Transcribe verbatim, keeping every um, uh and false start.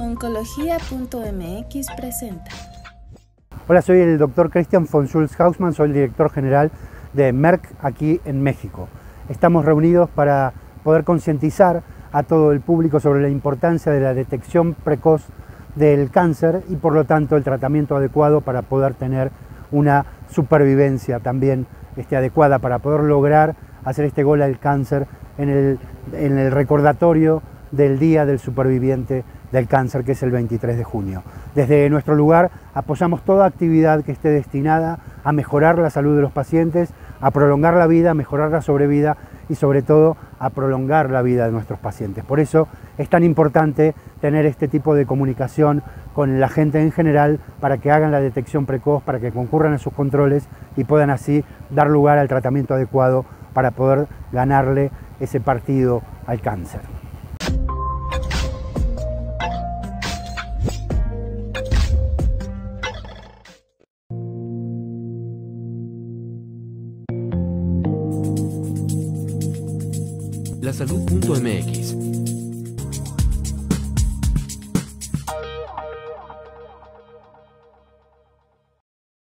Oncología punto m x presenta. Hola, soy el doctor Christian von Schulz-Hausmann, soy el director general de Merck aquí en México. Estamos reunidos para poder concientizar a todo el público sobre la importancia de la detección precoz del cáncer y por lo tanto el tratamiento adecuado para poder tener una supervivencia también este, adecuada, para poder lograr hacer este gol al cáncer en el, en el recordatorio del Día del Superviviente del Cáncer, que es el veintitrés de junio. Desde nuestro lugar apoyamos toda actividad que esté destinada a mejorar la salud de los pacientes, a prolongar la vida, a mejorar la sobrevida y sobre todo a prolongar la vida de nuestros pacientes. Por eso es tan importante tener este tipo de comunicación con la gente en general para que hagan la detección precoz, para que concurran a sus controles y puedan así dar lugar al tratamiento adecuado para poder ganarle ese partido al cáncer. La salud punto m x